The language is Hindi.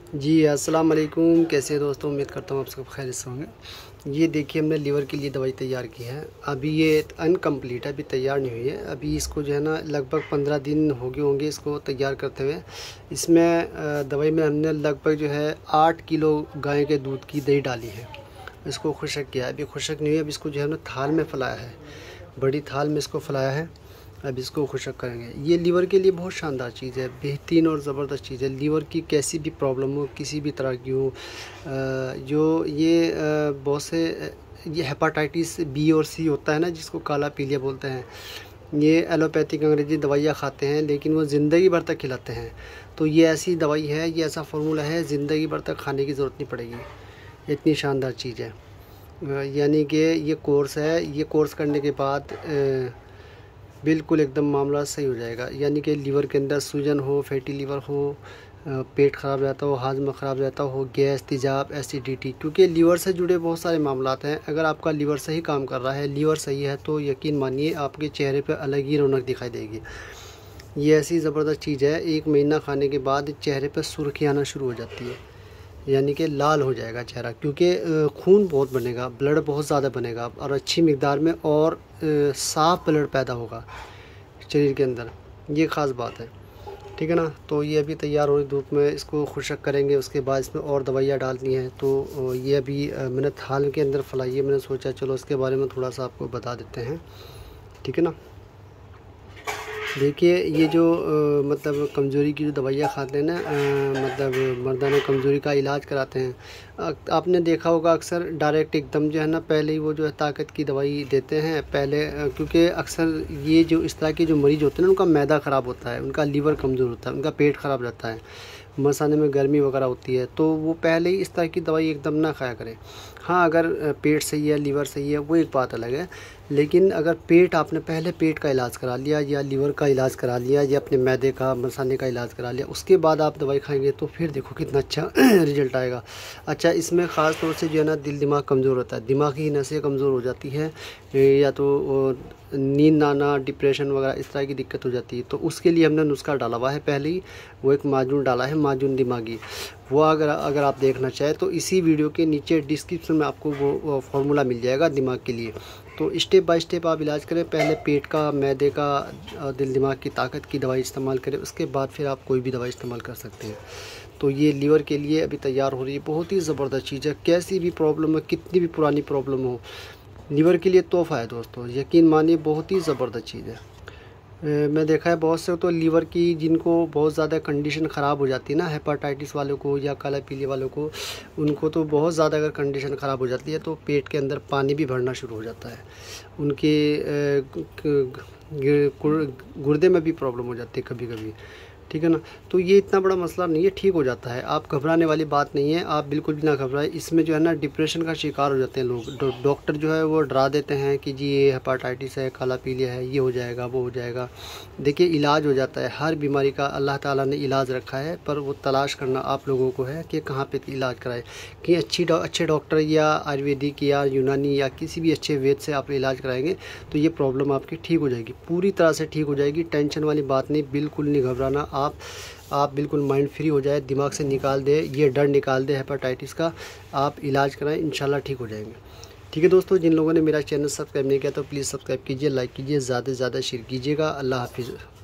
जी अस्सलाम वालेकुम। कैसे हैं दोस्तों? उम्मीद करता हूँ आप सब खैरियत से होंगे। ये देखिए हमने लीवर के लिए दवाई तैयार की है। अभी ये अनकम्प्लीट है, अभी तैयार नहीं हुई है। अभी इसको जो है ना लगभग 15 दिन हो गए होंगे इसको तैयार करते हुए। इसमें दवाई में हमने लगभग जो है 8 किलो गाय के दूध की दही डाली है। इसको खुशक किया है। अभी खुशक नहीं हुई, अब इसको जो है ना थाल में फैलाया है, बड़ी थाल में इसको फैलाया है। अब इसको खुशक करेंगे। ये लीवर के लिए बहुत शानदार चीज़ है, बेहतरीन और ज़बरदस्त चीज़ है। लीवर की कैसी भी प्रॉब्लम हो, किसी भी तरह की हो, जो ये बहुत से ये हेपाटाइटिस बी और सी होता है ना, जिसको काला पीलिया बोलते हैं। ये एलोपैथिक अंग्रेज़ी दवाइयाँ खाते हैं, लेकिन वो ज़िंदगी भर तक खिलाते हैं। तो ये ऐसी दवाई है, ये ऐसा फार्मूला है, ज़िंदगी भर तक खाने की ज़रूरत नहीं पड़ेगी। इतनी शानदार चीज़ है। यानी कि ये कोर्स है, ये कोर्स करने के बाद बिल्कुल एकदम मामला सही हो जाएगा। यानी कि लीवर के अंदर सूजन हो, फैटी लीवर हो, पेट ख़राब रहता हो, हाजमा ख़राब रहता हो, गैस, तेज़ाब, एसिडिटी, क्योंकि लीवर से जुड़े बहुत सारे मामलात हैं। अगर आपका लीवर सही काम कर रहा है, लीवर सही है, तो यकीन मानिए आपके चेहरे पे अलग ही रौनक दिखाई देगी। ये ऐसी ज़बरदस्त चीज़ है, 1 महीना खाने के बाद चेहरे पर सुर्खी आना शुरू हो जाती है। यानी कि लाल हो जाएगा चेहरा, क्योंकि खून बहुत बनेगा, ब्लड बहुत ज़्यादा बनेगा और अच्छी मिक़दार में, और साफ़ ब्लड पैदा होगा शरीर के अंदर। ये ख़ास बात है, ठीक है ना। तो ये अभी तैयार हो रही धूप में, इसको खुशक करेंगे, उसके बाद इसमें और दवाइयाँ डालनी हैं। तो ये अभी मैंने थाल के अंदर फैलाई है। मैंने सोचा चलो इसके बारे में थोड़ा सा आपको बता देते हैं, ठीक है ना। देखिए ये जो मतलब कमज़ोरी की जो दवाइयाँ खाते हैं ना, मतलब मर्दाना कमज़ोरी का इलाज कराते हैं। आपने देखा होगा अक्सर डायरेक्ट एकदम जो है ना, पहले ही वो जो है ताकत की दवाई देते हैं पहले, क्योंकि अक्सर ये जो इस तरह के जो मरीज़ होते हैं ना, उनका मैदा ख़राब होता है, उनका लीवर कमज़ोर होता है, उनका पेट ख़राब रहता है, मसाने में गर्मी वगैरह होती है, तो वो पहले ही इस तरह की दवाई एकदम ना खाया करें। हाँ, अगर पेट सही है, लीवर सही है, वो एक बात अलग है। लेकिन अगर पेट, आपने पहले पेट का इलाज करा लिया या लीवर का इलाज करा लिया या अपने मैदे का, मसाने का इलाज करा लिया, उसके बाद आप दवाई खाएंगे तो फिर देखो कितना अच्छा रिज़ल्ट आएगा। अच्छा, इसमें ख़ास तौर से जो है ना दिल दिमाग कमज़ोर होता है, दिमागी नसें कमज़ोर हो जाती है, या तो नींद ना आना, डिप्रेशन वगैरह इस तरह की दिक्कत हो जाती है। तो उसके लिए हमने नुस्खा डाला हुआ है पहले ही, वो एक माजून डाला है, माजून दिमागी। वो अगर अगर आप देखना चाहें तो इसी वीडियो के नीचे डिस्क्रिप्शन में आपको वो फार्मूला मिल जाएगा दिमाग के लिए। तो स्टेप बाय स्टेप आप इलाज करें। पहले पेट का, मैदे का, दिल दिमाग की ताकत की दवाई इस्तेमाल करें, उसके बाद फिर आप कोई भी दवाई इस्तेमाल कर सकते हैं। तो ये लीवर के लिए अभी तैयार हो रही है, बहुत ही ज़बरदस्त चीज़ है। कैसी भी प्रॉब्लम है, कितनी भी पुरानी प्रॉब्लम हो, लीवर के लिए तोहफ़ा है दोस्तों, यकीन मानिए बहुत ही ज़बरदस्त चीज़ है। मैं देखा है बहुत से तो लीवर की, जिनको बहुत ज़्यादा कंडीशन ख़राब हो जाती है ना, हेपाटाइटिस वालों को या काला पीलिया वालों को, उनको तो बहुत ज़्यादा अगर कंडीशन ख़राब हो जाती है तो पेट के अंदर पानी भी भरना शुरू हो जाता है। उनके गुर्दे में भी प्रॉब्लम हो जाती है कभी कभी, ठीक है ना। तो ये इतना बड़ा मसला नहीं है, ठीक हो जाता है। आप घबराने वाली बात नहीं है, आप बिल्कुल भी ना घबराएं। इसमें जो है ना डिप्रेशन का शिकार हो जाते हैं लोग। डॉक्टर जो है वो डरा देते हैं कि जी ये हेपाटाइटिस है, काला पीलिया है, ये हो जाएगा, वो हो जाएगा। देखिए इलाज हो जाता है, हर बीमारी का अल्लाह ताला ने इलाज रखा है, पर वो तलाश करना आप लोगों को है कि कहाँ पे इलाज कराए, कि अच्छे डॉक्टर या आयुर्वेदिक या यूनानी या किसी भी अच्छे वैद्य से आप इलाज कराएंगे तो ये प्रॉब्लम आपकी ठीक हो जाएगी, पूरी तरह से ठीक हो जाएगी। टेंशन वाली बात नहीं, बिल्कुल नहीं घबराना। आप बिल्कुल माइंड फ्री हो जाए, दिमाग से निकाल दे, ये डर निकाल दे हेपाटाइटिस का। आप इलाज कराएं, इंशाल्लाह ठीक हो जाएंगे। ठीक है दोस्तों, जिन लोगों ने मेरा चैनल सब्सक्राइब नहीं किया तो प्लीज़ सब्सक्राइब कीजिए, लाइक कीजिए, ज़्यादा से ज़्यादा शेयर कीजिएगा। अल्लाह हाफिज़।